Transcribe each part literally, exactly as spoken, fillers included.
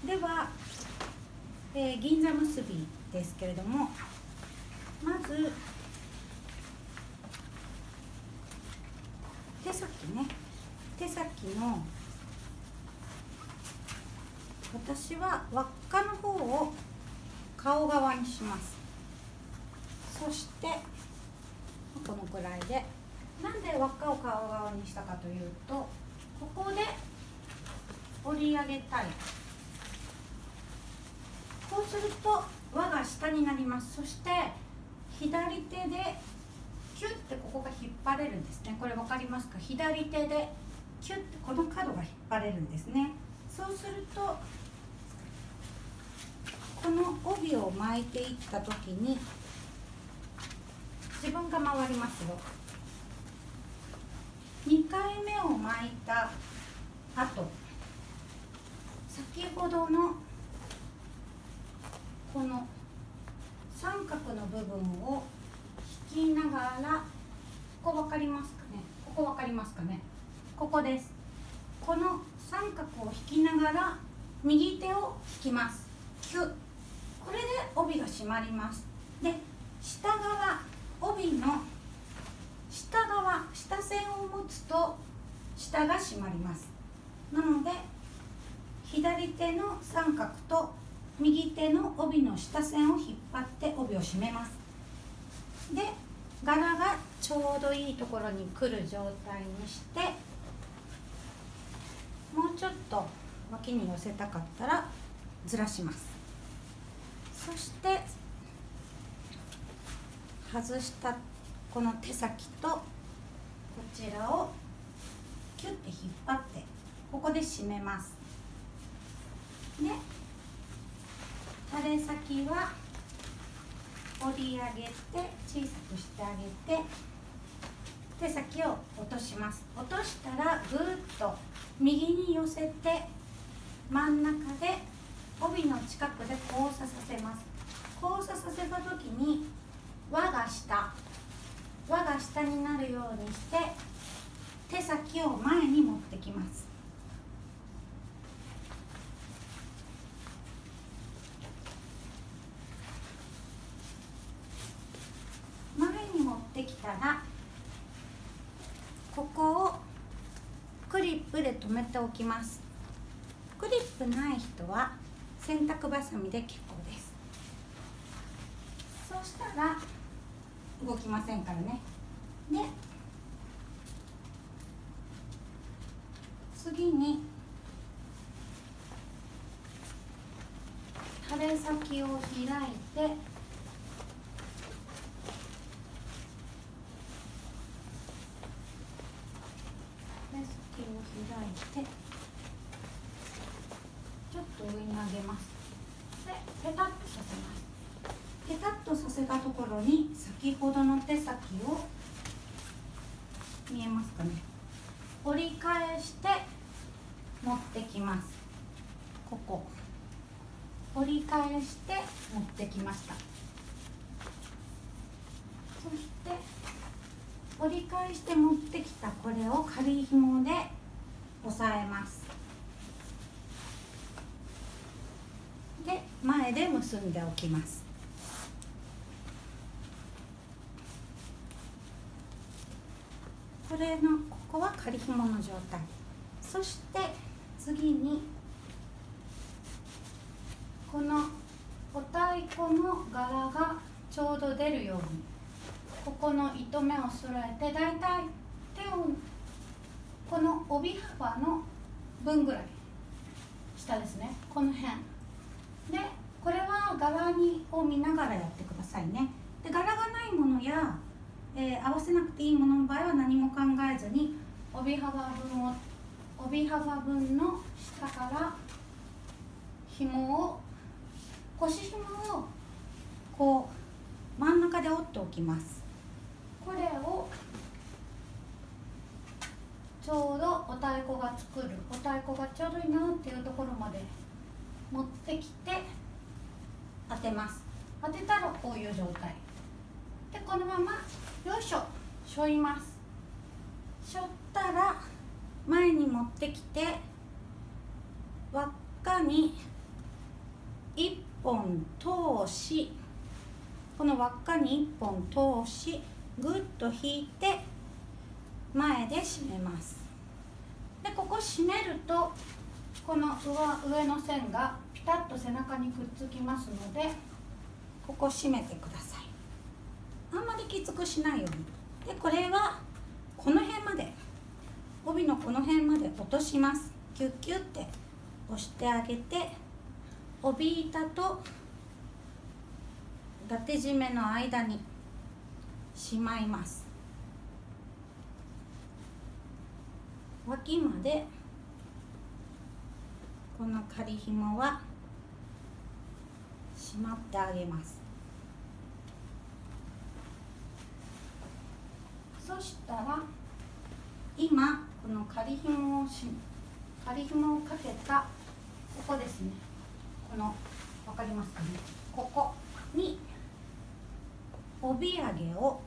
では、えー、銀座結びですけれども、まず手先ね、手先の私は輪っかの方を顔側にします。そしてこのくらいで、なんで輪っかを顔側にしたかというと、ここで折り上げたい。こうすると輪が下になります。そして左手でキュッてここが引っ張れるんですね。これ分かりますか？左手でキュッてこの角が引っ張れるんですね。そうするとこの帯を巻いていった時に自分が回りますよ。にかいめを巻いた後、先ほどのこの三角の部分を引きながら、ここ分かりますかね？ここ分かりますかね？ここです。この三角を引きながら右手を引きます。キュッ。これで帯が締まります。で、下側、帯の下側、下線を持つと下が締まります。なので左手の三角と右手の帯の下線を引っ張って帯を締めます。で、柄がちょうどいいところに来る状態にして、もうちょっと脇に寄せたかったらずらします。そして外したこの手先とこちらをキュッて引っ張ってここで締めます。で、垂れ先は折り上げて小さくしてあげて、手先を落とします。落としたらぐーっと右に寄せて真ん中で帯の近くで交差させます。交差させた時に輪が下、輪が下になるようにして手先を前に持ってきます。前に持ってきたらここをクリップで留めておきます。クリップない人は洗濯バサミで結構です。そうしたら動きませんからね。で、次に垂れ先を開いて、垂れ先を開いてちょっと上に上げます。で、ペタッとさせます。ペタッとさせたところに先ほどの手先を、見えますかね、折り返して持ってきます。ここ折り返して持ってきました。そして折り返して持ってきたこれを仮紐で押さえます。で、前で結んでおきます。これのここは仮紐の状態。そして次にこのお太鼓の柄がちょうど出るようにここの糸目を揃えて、だいたい手をこの帯幅の分ぐらい下ですね、この辺で、これは柄にを見ながらやってくださいね。で、柄がないものや、えー、合わせなくていいものの場合は何も考えずに帯幅分を帯幅分の下から紐を腰紐をこう真ん中で折っておきます。これをちょうどお太鼓が作る、お太鼓がちょうどいいなっていうところまで持ってきて当てます。当てたらこういう状態で、このままよいしょしょいます。しょったら前に持ってきて輪っかに本通し、この輪っかにいっぽん通し、ぐっと引いて前で締めます。でここ締めるとこの上の線がピタッと背中にくっつきますので、ここ締めてください。あんまりきつくしないように。でこれはこの辺まで、帯のこの辺まで落とします。キュッキュッて押してあげて、帯板と伊達締めの間にしまいます。脇までこの仮紐はしまってあげます。そしたら今この仮紐をし仮紐をかけたここですね、この分かりますかね、ここに帯揚げを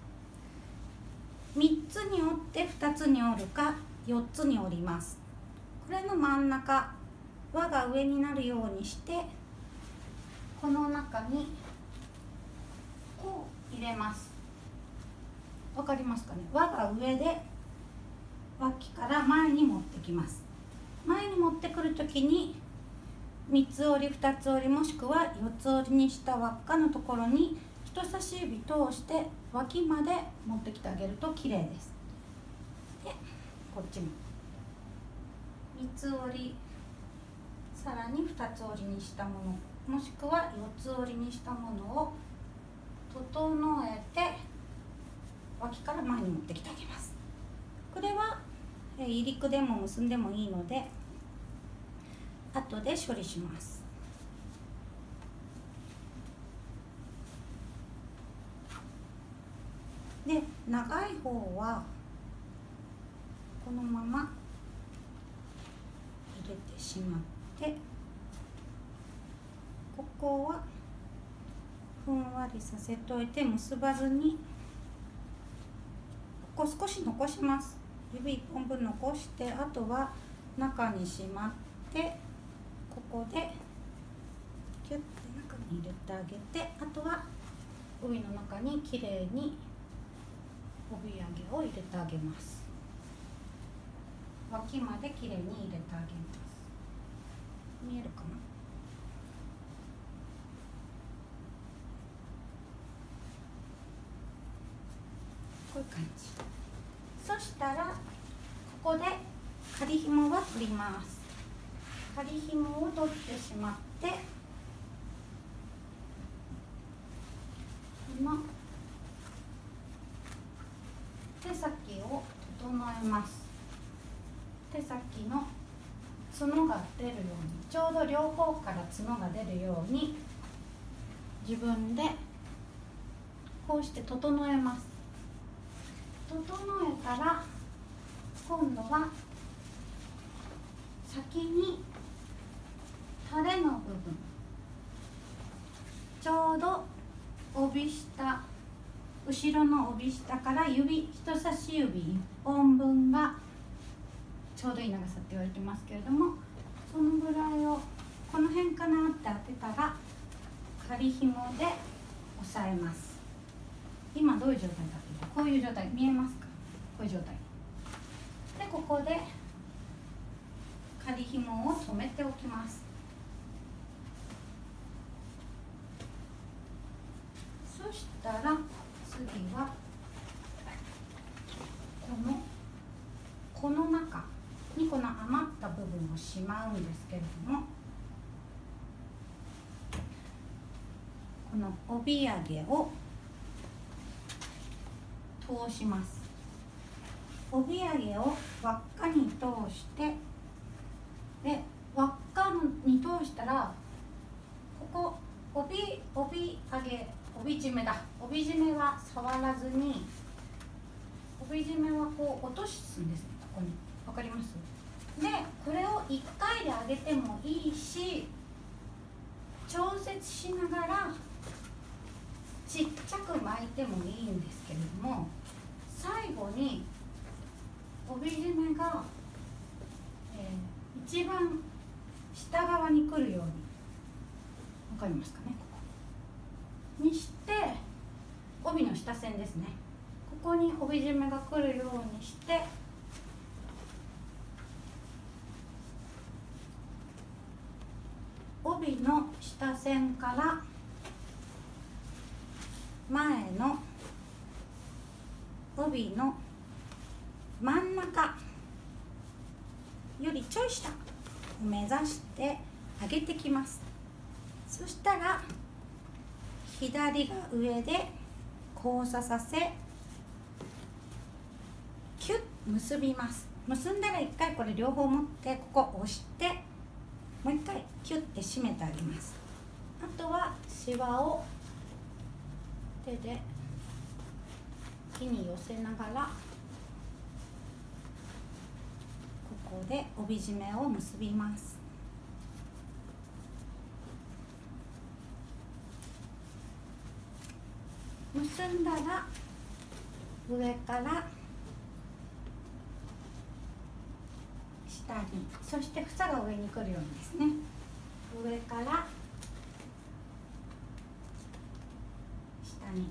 みっつに折ってふたつに折るかよっつに折ります。これの真ん中輪が上になるようにして、この中にこう入れます。わかりますかね。輪が上で脇から前に持ってきます。前に持ってくるときにみっつ折りふたつ折りもしくはよっつ折りにした輪っかのところに人差し指通して脇まで持ってきてあげると綺麗です。でこっちもみっつ折り、さらにふたつ折りにしたものもしくはよっつ折りにしたものを整えて脇から前に持ってきてあげます。これは入り口でも結んでもいいので後で処理します。で長い方はこのまま入れてしまって、ここはふんわりさせといて結ばずにここ少し残します。指いっぽんぶん残して、あとは中にしまって、ここでキュッて中に入れてあげて、あとは帯の中にきれいに帯揚げを入れてあげます。脇まできれいに入れてあげます。見えるかな。こういう感じ。そしたらここで仮紐は取ります。仮紐を取ってしまって、この手先を整えます。手先の角が出るように、ちょうど両方から角が出るように自分でこうして整えます。整えたら今度は先にタレの部分、ちょうど帯下、後ろの帯下から指人差し指いっぽんぶんがちょうどいい長さって言われてますけれども、そのぐらいをこの辺かなって当てたら仮紐で押さえます。今どういう状態かというと、こういう状態見えますか。こういう状態で、ここで仮紐を留めておきます。そしたら次はこのこの中にこの余った部分をしまうんですけれども、この帯揚げを通します。帯揚げを輪っかに通して、で輪っかに通したらここ帯帯揚げ帯締めだ帯締めは触らずに、帯締めはこう落とすんですね。ここにわかります？でこれをいっかいで上げてもいいし、調節しながらちっちゃく巻いてもいいんですけれども、最後に帯締めが、えー、一番下側に来るようにわかりますかね、ここにして帯の下線ですね、ここに帯締めが来るようにして帯の下線から前の帯の真ん中よりちょい下を目指して上げてきます。そしたら左が上で交差させキュッ結びます。結んだら一回これ両方持ってここ押してもう一回キュッて締めてあげます。あとはシワを手で木に寄せながらここで帯締めを結びます。結んだら上から下に、そして房が上に来るようにですね、上から下に、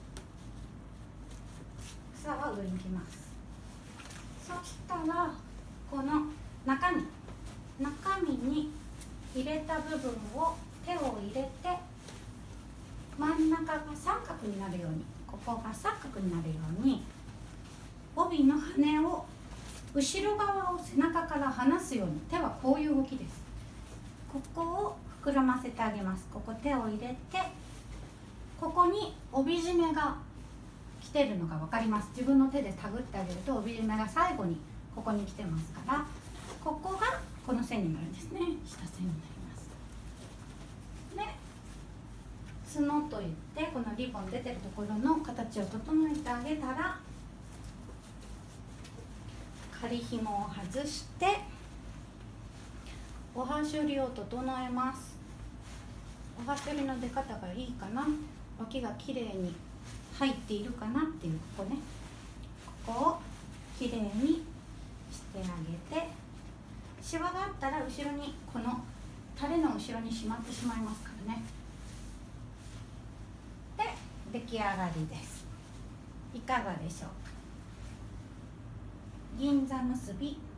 房は上に来ます。そしたらこの中身中身に入れた部分を手を入れて真ん中が三角になるように、ここが三角になるように帯の羽を後ろ側を背中から離すように、手はこういう動きです。ここを膨らませてあげます。ここ手を入れてここに帯締めが来てるのが分かります。自分の手で手繰ってあげると帯締めが最後にここに来てますから、ここがこの線になるんですね。下線になります。で角といってこのリボン出てるところの形を整えてあげたら仮紐を外しておはしょりを整えます。おはしょりの出方がいいかな、脇がきれいに入っているかなっていう、ここね、ここをきれいにしてあげて、シワがあったら後ろにこのタレの後ろにしまってしまいますからね。で出来上がりです。いかがでしょうか。銀座結び